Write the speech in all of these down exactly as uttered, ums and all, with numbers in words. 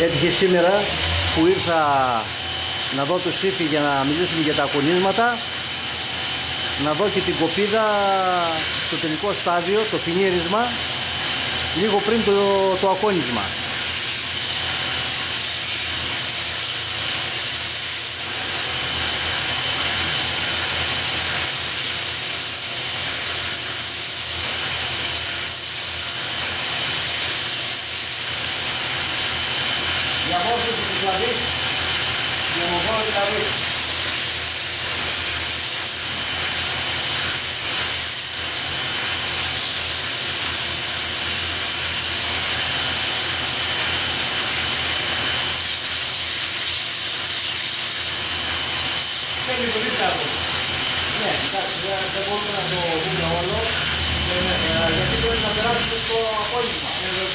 Έτυχε σήμερα που ήρθα να δω το Σύφη για να μιλήσουμε για τα ακονίσματα, να δω και την κοπίδα στο τελικό στάδιο, το φινίρισμα, λίγο πριν το, το ακόνισμα. Διαμόρφωση της λαβής, διαμορφώνω τη λαβή. Θέλει πολύ κάτω. Ναι, εντάξει, δεν μπορούμε να το δούμε όλο, γιατί πρέπει να περάσουμε στο απόλυμα.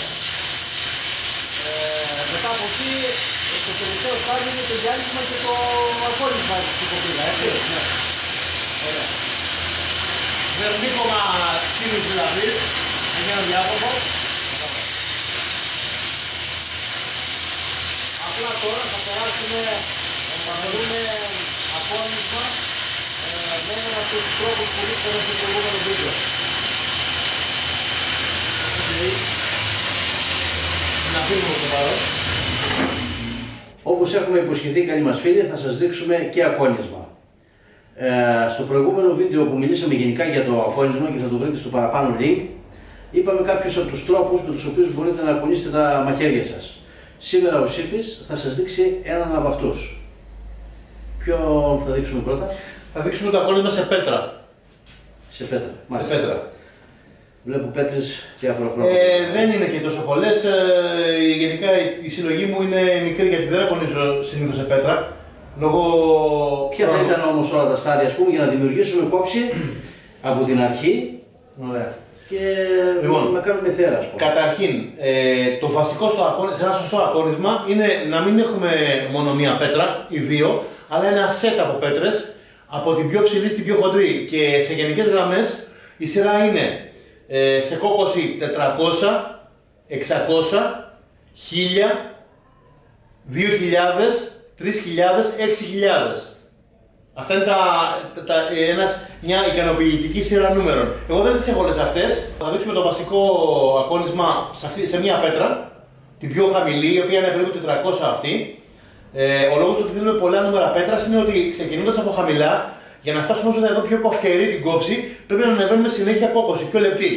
Μετά από εκεί, το τελευταίο στάδιο είναι το διάλειμμα και το απόλυμα στην κοπίδα, έτσι. Ναι. Ωραία. Βερνίκομα σύμβης δηλαδή, έχει ένα διάδοχο. Απλά τώρα θα περάσουμε, θα βρούμε απόλυμα με έναν από τους τρόπους που βρίσκονται στο προηγούμενο βίντεο. Να φύγουμε το παρόν. Όπως έχουμε υποσχεθεί, καλοί μας φίλοι, θα σας δείξουμε και ακόνισμα. Ε, στο προηγούμενο βίντεο που μιλήσαμε γενικά για το ακόνισμα και θα το βρείτε στο παραπάνω link, είπαμε κάποιους από τους τρόπους με τους οποίους μπορείτε να ακονίσετε τα μαχαίρια σας. Σήμερα ο Σύφης θα σας δείξει έναν από αυτούς. Ποιον θα δείξουμε πρώτα? Θα δείξουμε το ακόνισμα σε πέτρα. Σε πέτρα, μάλιστα. Σε πέτρα. Βλέπω πέτρες διάφορα χρόνια. Ε, δεν είναι και τόσο πολλές. Ε, γενικά η συλλογή μου είναι μικρή γιατί δεν ακονίζω συνήθως σε πέτρα. Λόγω... Ποια θα ήταν όμως όλα τα στάδια, ας πούμε, για να δημιουργήσουμε κόψη από την αρχή. Ωραία. Και λοιπόν, να κάνουμε θέα, ας πούμε. Καταρχήν, ε, το βασικό στο ακόνισμα, σε ένα σωστό ακόνισμα είναι να μην έχουμε μόνο μία πέτρα ή δύο, αλλά ένα σετ από πέτρες από την πιο ψηλή στην πιο χοντρή. Και σε γενικές γραμμές η σειρά είναι ε, σε κόκκωση τετρακόσια, εξακόσια, χίλια, δύο χιλιάδες, τρεις χιλιάδες, έξι χιλιάδες. Αυτά είναι τα, τα, τα, ένας, μια ικανοποιητική σειρά νούμερων. Εγώ δεν τις έχω όλες αυτές. Θα δείξουμε το βασικό ακόνισμα σε, αυτή, σε μια πέτρα, την πιο χαμηλή, η οποία είναι περίπου τετρακόσια αυτή. Ε, ο λόγος ότι δίνουμε πολλά νούμερα πέτρας είναι ότι ξεκινώντας από χαμηλά, για να φτάσουμε όσο θα δω πιο κοφτερή την κόψη, πρέπει να ανεβαίνουμε συνέχεια κόκκωση, πιο λεπτή.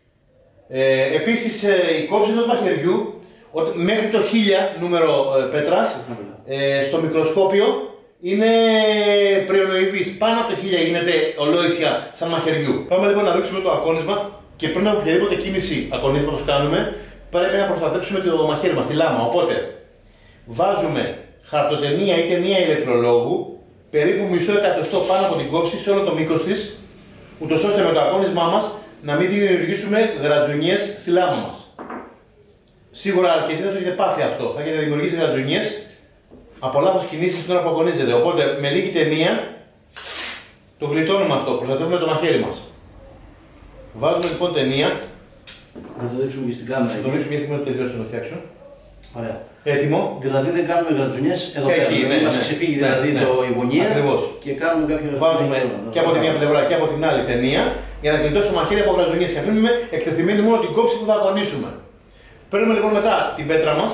Ε, επίσης, ε, η κόψη ενός μαχαιριού, ότι μέχρι το χίλια νούμερο ε, πέτρας, ε, στο μικροσκόπιο, είναι πριονοειδής. Πάνω από το χίλια γίνεται ολόησια σαν μαχαιριού. Πάμε λοιπόν να δείξουμε το ακόνισμα και πριν από οποιαδήποτε κίνηση ακονίσματος κάνουμε, πρέπει να προστατέψουμε το μαχαίρι μας, τη λάμα. Οπότε, βάζουμε χαρτοτενία ή ταινία ηλεκτρολόγου περίπου μισό εκατοστό πάνω από την κόψη σε όλο το μήκος της, ούτως ώστε με το ακόνισμά μας να μην δημιουργήσουμε γρατζουνιές στη λάμα μας. Σίγουρα αρκετοί θα το έχετε πάθει αυτό, θα έχετε δημιουργήσει γρατζουνιές από λάθος κινήσεις την ώρα που ακονίζετε. Οπότε με λίγη ταινία το γλιτώνουμε αυτό, προστατεύουμε το μαχαίρι μας. Βάζουμε λοιπόν ταινία. Να το δείξουμε και στην κάμερα. Θα το δείξουμε μια στιγμή να το τελειώσω να το φτιάξω. Ωραία. Έτοιμο. Δηλαδή δεν κάνουμε γρατζουνιές εδώ πέρα. Εκεί, ναι, μας ναι, ξεφύγει ναι, δηλαδή ναι, το η γωνία. Ακριβώς. Και κάνουμε κάποια. Βάζουμε και από τη μία πλευρά και από την άλλη ταινία για να γλιτώσει το μαχαίρι από γρατζουνιές και αφήνουμε εκτεθειμένη μόνο την κόψη που θα αγωνίσουμε. Παίρνουμε λοιπόν μετά την πέτρα μας,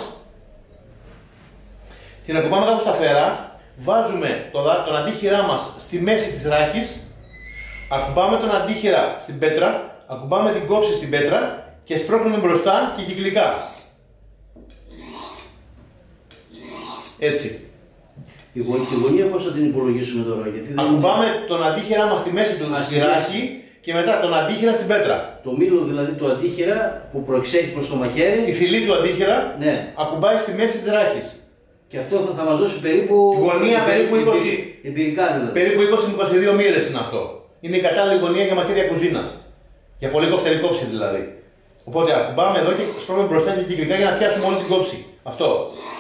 την ακουμπάμε κάπου σταθερά, βάζουμε το, τον αντίχειρά μας στη μέση της ράχης, ακουμπάμε τον αντίχειρα στην πέτρα, ακουμπάμε την κόψη στην πέτρα και σπρώχνουμε μπροστά και κυκλικά. Έτσι. Η γωνία πώς θα την υπολογίσουμε τώρα? Γιατί δεν ακουμπάμε είναι... τον αντίχειρά μας στη μέση του, στη ράχη και μετά τον αντίχειρα στην πέτρα. Το μήλο δηλαδή του αντίχειρα που προεξέχει προς το μαχαίρι. Η φυλή του αντίχειρα, ναι, ακουμπάει στη μέση της ράχης. Και αυτό θα, θα μας δώσει περίπου. Τη γωνία περίπου είκοσι. Εμπειρικά δηλαδή. Περίπου είκοσι με είκοσι δύο μοίρες είναι αυτό. Είναι η κατάλληλη γωνία για μαχαίρια κουζίνας. Για πολύ κοφτερή κόψη δηλαδή. Οπότε ακουμπάμε εδώ και σπρώχνουμε μπροστά και κυκλικά για να πιάσουμε όλη την κόψη. Αυτό.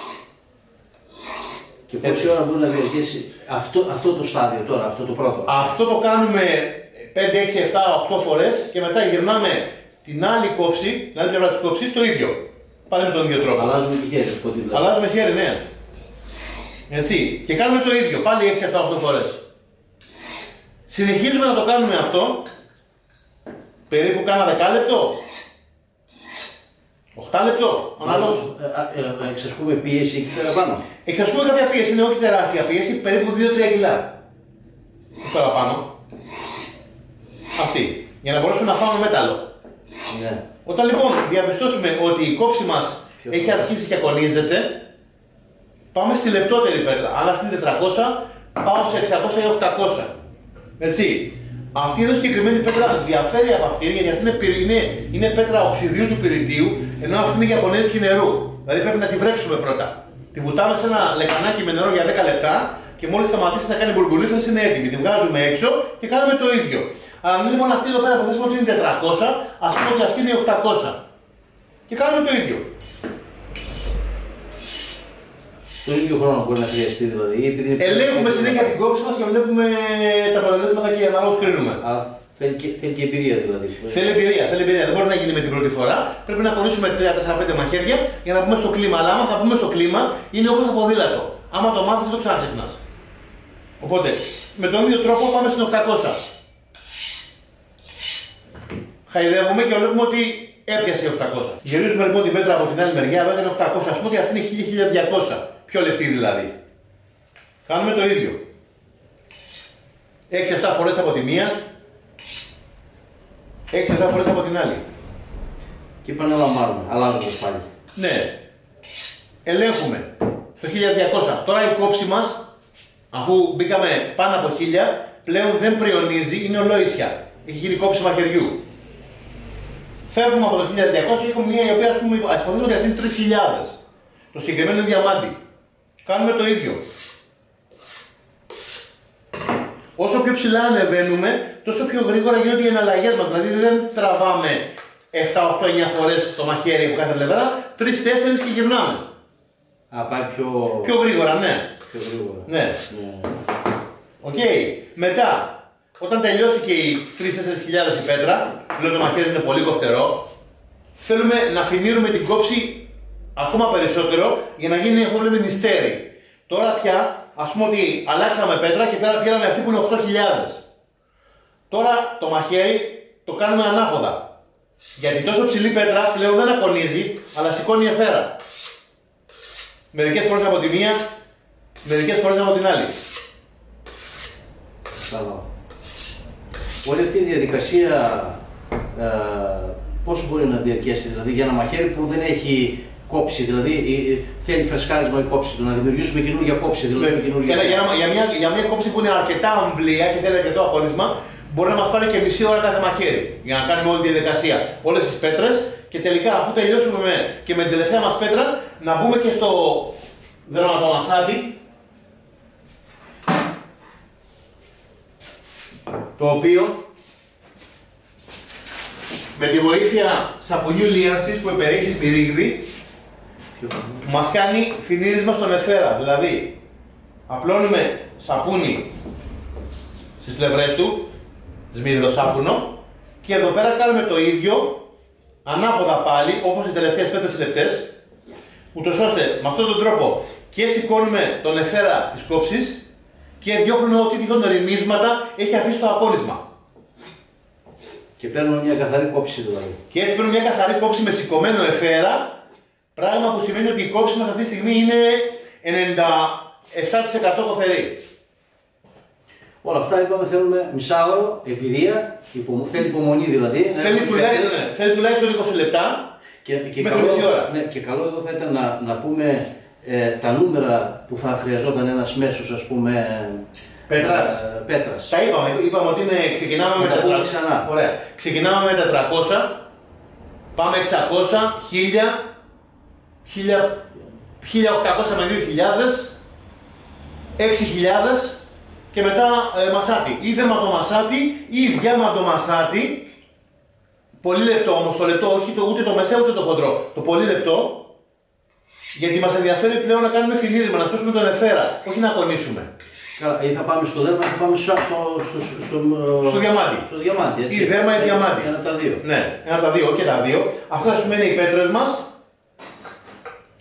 Και πόση ώρα μπορεί να διαρκέσει αυτό, αυτό το στάδιο τώρα, αυτό το πρώτο? Αυτό το κάνουμε πέντε, έξι, επτά, οκτώ φορές και μετά γυρνάμε την άλλη κόψη, την άλλη πλευρά της κόψης, το ίδιο. Πάλι με τον ίδιο τρόπο. Αλλάζουμε και χέρι. Αλλάζουμε χέρι, ναι. Έτσι. Και κάνουμε το ίδιο. Πάλι έξι εφτά οκτώ φορές. Συνεχίζουμε να το κάνουμε αυτό. Περίπου κάνα δεκάλεπτο. οκτώ λεπτό. Ανάλογος. Εξασκούμε πίεση εκεί πέρα πάνω. Εξασκούμε κάποια πίεση, είναι όχι τεράστια πίεση, περίπου δύο τρία κιλά. Εκεί πέρα πάνω. Αυτή. Για να μπορέσουμε να φάμε μέταλλο. Ναι. Όταν λοιπόν διαπιστώσουμε ότι η κόψη μας Ποιο έχει αρχίσει και ακονίζεται, πάμε στη λεπτότερη πέτρα. Αν αυτή είναι τετρακόσια, πάω σε εξακόσια ή οκτακόσια. Έτσι. Αυτή εδώ συγκεκριμένη πέτρα διαφέρει από αυτή, γιατί αυτή είναι, είναι, είναι πέτρα οξυδίου του πυρητίου, ενώ αυτή είναι για πονέζικη νερού. Δηλαδή πρέπει να τη βρέξουμε πρώτα. Τη βουτάμε σε ένα λεκανάκι με νερό για δέκα λεπτά και μόλις σταματήσει να κάνει μπουρμπουλήθρες είναι έτοιμη. Τη βγάζουμε έξω και κάνουμε το ίδιο. Αν λοιπόν αυτή εδώ πέρα που θέσουμε ότι είναι τετρακόσια, ας πούμε ότι αυτή είναι οκτακόσια. Και κάνουμε το ίδιο. Το ίδιο χρόνο μπορεί να χρειαστεί δηλαδή. Επειδή ελέγχουμε συνέχεια την κόψη μας και βλέπουμε τα αποτελέσματα και αναλόγως κρίνουμε. Αλλά θέλει και, θέλει και εμπειρία δηλαδή. Θέλει εμπειρία, θέλει εμπειρία. Δεν μπορεί να γίνει με την πρώτη φορά. Πρέπει να κονίσουμε τρία τέσσερα πέντε μαχαίρια για να πούμε στο κλίμα. Αλλά άμα θα πούμε στο κλίμα, είναι όπως το ποδήλατο. Άμα το μάθεις, δεν το ξαναξεχνάς. Οπότε, με τον ίδιο τρόπο πάμε στην οκτακόσια. Χαϊδεύουμε και βλέπουμε ότι έπιασε η οκτακόσια. Γυρίζουμε λοιπόν την πέτρα από την άλλη μεριά, εδώ ήταν οκτακόσια. Ας πούμε ότι αυτή είναι χίλια χίλια διακόσια. Πιο λεπτή δηλαδή. Κάνουμε το ίδιο. έξι εφτά φορές από τη μία, έξι εφτά φορές από την άλλη. Και επαναλαμβάνουμε, αλλάζοντας πάλι. Ναι. Ελέγχουμε στο χίλια διακόσια. Τώρα η κόψη μας, αφού μπήκαμε πάνω από χίλια, πλέον δεν πριονίζει, είναι ολόησια. Έχει γίνει κόψη μαχαιριού. Φεύγουμε από το χίλια διακόσια και έχουμε μια η οποία ας πούμε, ας υποθέσουμε ότι αυτή είναι τρεις χιλιάδες. Το συγκεκριμένο είναι διαμάντι. Κάνουμε το ίδιο. Όσο πιο ψηλά ανεβαίνουμε, τόσο πιο γρήγορα γίνονται οι εναλλαγές μας. Δηλαδή δεν τραβάμε επτά οκτώ εννιά φορές το μαχαίρι από κάθε πλευρά, τρεις τέσσερις και γυρνάμε. Α, πάει πιο... Πιο γρήγορα, ναι. Πιο γρήγορα. Ναι. Οκ. Ναι. Okay. Μετά, όταν τελειώσει και οι τρεις τέσσερις χιλιάδες η πέτρα, λέω το μαχαίρι είναι πολύ κοφτερό, θέλουμε να φινίρουμε την κόψη ακόμα περισσότερο για να γίνει αυτό που λέμε νηστέρι. Τώρα πια, ας πούμε ότι αλλάξαμε πέτρα και πέρα πήραμε αυτή που είναι οκτώ χιλιάδες. Τώρα το μαχαίρι το κάνουμε ανάποδα. Γιατί τόσο ψηλή πέτρα πλέον δεν ακονίζει, αλλά σηκώνει εφέρα. Μερικές φορές από τη μία, μερικές φορές από την άλλη. Καλά. Όλη αυτή η διαδικασία ε, πόσο μπορεί να διαρκέσει, δηλαδή για ένα μαχαίρι που δεν έχει κόψει, δηλαδή θέλει φρεσκάρισμα η κόψη του, να δημιουργήσουμε καινούργια κόψη. Δηλαδή, ναι, καινούργια... Για, για, για, μια, για μια κόψη που είναι αρκετά αμβλία και θέλει αρκετό ακόνισμα, μπορεί να μας πάρει και μισή ώρα κάθε μαχαίρι για να κάνουμε όλη τη διαδικασία, όλες τις πέτρες και τελικά αφού τελειώσουμε με, και με την τελευταία μας πέτρα να μπούμε και στο δερματομασάτι, το οποίο με τη βοήθεια σαπουνιού λίανσης που περιέχει σμυρίγδι μας κάνει φινίρισμα στον εθέρα. Δηλαδή απλώνουμε σαπούνι στις πλευρές του, σμύριδο σάπουνο, και εδώ πέρα κάνουμε το ίδιο ανάποδα πάλι όπως οι τελευταίες πέντε λεπτές, ούτως ώστε με αυτόν τον τρόπο και σηκώνουμε τον εθέρα της κόψης και διώχνουμε ό,τι τυχόν ρημίσματα έχει αφήσει το ακόνισμα. Και παίρνουμε μια καθαρή κόψη δηλαδή. Και έτσι παίρνουμε μια καθαρή κόψη με σηκωμένο εθέρα, πράγμα που σημαίνει ότι η κόψη μας αυτή τη στιγμή είναι ενενήντα επτά τοις εκατό κοφερή. Όλα αυτά είπαμε θέλουμε μισάωρο, εμπειρία, υπομο... θέλει υπομονή δηλαδή. Θέλει τουλάχιστον, ναι, θέλει τουλάχιστον είκοσι λεπτά και, και μέχρι καλό, μισή ώρα. Ναι, και καλό εδώ θα ήταν να, να πούμε ε, τα νούμερα που θα χρειαζόταν ένας μέσος, ας πούμε, Πέτρας. Ε, πέτρας. Τα είπαμε, είπαμε ότι είναι, ξεκινάμε με, με τετρακόσια. Ξανά. Ωραία. Ξεκινάμε με τετρακόσια, πάμε εξακόσια, χίλια, χίλια οκτακόσια με δύο χιλιάδες, έξι χιλιάδες και μετά ε, μασάτι. Ή δερματομασάτι ή διαμαντομασάτι. Πολύ λεπτό όμως, το λεπτό, όχι το, ούτε το μεσαίο ούτε το χοντρό. Το πολύ λεπτό, γιατί μας ενδιαφέρει πλέον να κάνουμε φινίρισμα, να σκόσουμε τον εφέρα, όχι να κονίσουμε. Καλά, ή θα πάμε στο δέρμα ή θα πάμε στο, στο, στο, στο, στο διαμάντι. Στο διαμάντι, έτσι. Ή δέρμα ή διαμάντι. Ένα από τα δύο. Ναι, ένα από τα δύο και τα δύο. Αυτά ας πούμε είναι οι πέτρες μας.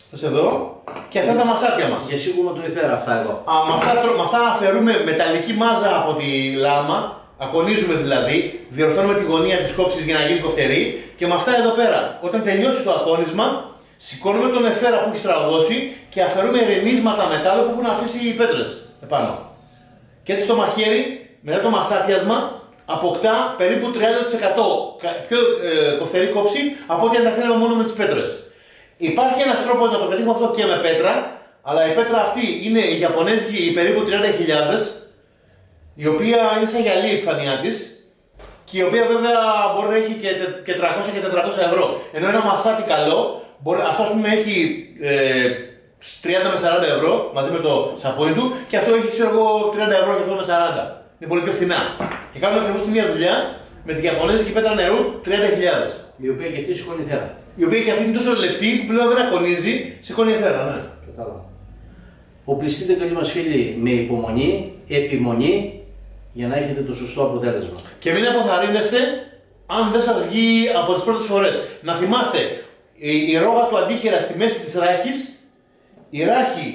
Αυτές εδώ. Και αυτά είναι τα μασάτια μας. Για σίγουρα το ηθέρα αυτά εδώ. Α, με, αυτά, με αυτά αφαιρούμε μεταλλική μάζα από τη λάμα, ακονίζουμε δηλαδή, διορθώνουμε τη γωνία της κόψης για να γίνει κοφτερή και με αυτά εδώ πέρα, όταν τελειώσει το ακόνισμα, σηκώνουμε τον εφέρα που έχει στραβώσει και αφαιρούμε ερεμίσματα μετάλλου που έχουν αφήσει οι πέτρες επάνω. Και έτσι το μαχαίρι, μετά το μασάτιασμα, αποκτά περίπου τριάντα τοις εκατό πιο ε, κοφτερή κόψη από ό,τι αν τα αφήναμε μόνο με τις πέτρες. Υπάρχει ένας τρόπος να το πετύχουμε αυτό και με πέτρα, αλλά η πέτρα αυτή είναι η Ιαπωνέζικη περίπου τριάντα χιλιάδες, η οποία είναι σαν γυαλί η επιφανειά της και η οποία βέβαια μπορεί να έχει και τριακόσια και τετρακόσια ευρώ. Ενώ ένα μασάτι καλό, μπορεί, αυτό ας πούμε έχει ε, τριάντα με σαράντα ευρώ μαζί με το σαπόνι του και αυτό έχει ξέρω εγώ τριάντα ευρώ και αυτό με σαράντα. Είναι πολύ πιο φθηνά. Και κάνουμε ακριβώς την ίδια δουλειά με την Ιαπωνέζικη πέτρα νερού τριάντα χιλιάδες. Η οποία και αυτή σηκώνει θέρα. Η οποία και αυτή είναι τόσο λεπτή που πλέον δεν ακονίζει, σηκώνει θέρα, ναι. Κατάλαβα. Οπλιστείτε καλοί μας φίλοι με υπομονή, επιμονή για να έχετε το σωστό αποτέλεσμα. Και μην αποθαρρύνεστε αν δεν σας βγει από τις πρώτες φορές. Να θυμάστε, η, η ρόγα του αντίχειρα στη μέση της ράχης, η ράχη,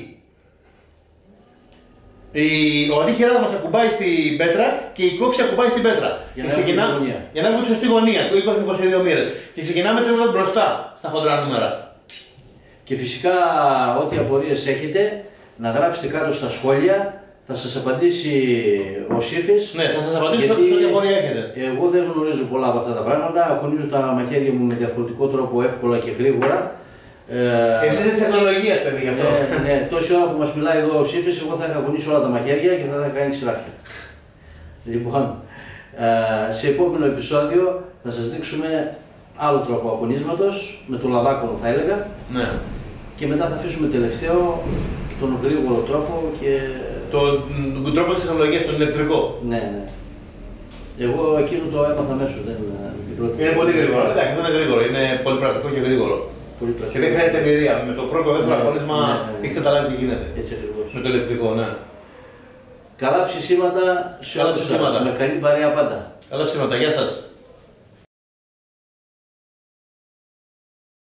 η, ο αντίχειρας μας ακουμπάει στην πέτρα και η κόψη ακουμπάει στην πέτρα. Για να, ξεκινά, για να έχουμε τη σωστή γωνία, το είκοσι με είκοσι δύο μοίρες. Και ξεκινάμε τρέχοντας μπροστά στα χοντρά νούμερα. Και φυσικά ό,τι απορίες έχετε να γράψετε κάτω στα σχόλια. Θα σας απαντήσει ο Σύφης. Ναι, θα σας απαντήσω σε ό,τι απορία έχετε. Εγώ δεν γνωρίζω πολλά από αυτά τα πράγματα. Ακονίζω τα μαχαίρια μου με διαφορετικό τρόπο, εύκολα και γρήγορα. Εσείς είστε της τεχνολογίας, παιδί, γι' αυτό. Ναι, ναι, τόση ώρα που μας μιλάει εδώ ο Σύφης, εγώ θα είχα ακονίσει όλα τα μαχαίρια και θα είχα κάνει ξηράχια. Λοιπόν, σε επόμενο επεισόδιο θα σας δείξουμε άλλο τρόπο ακονίσματος, με το λαδάκονο θα έλεγα. Ναι. Και μετά θα αφήσουμε τελευταίο τον γρήγορο τρόπο και... Τον, τον τρόπο της τεχνολογίας, τον ηλεκτρικό. Ναι, ναι. Εγώ εκείνο το έμαθα αμέσως, δεν την πρώτη. Είναι πολύ γρήγορο, εντάξει, δεν είναι γρήγορο, είναι πολύ πρακτικό και γρήγορο. Πολύ πρακτικό. Και δεν χρειάζεται εμπειρία. Με το πρώτο, δεύτερο Ναι, ακόνισμα ναι, ναι, ναι. έχεις καταλάβει τι γίνεται. Έτσι ακριβώς. Με το ηλεκτρικό, ναι. Καλά ψησίματα σε Καλά όλους σας, ψησίματα. με καλή παρέα πάντα. Καλά ψήματα, γεια σας.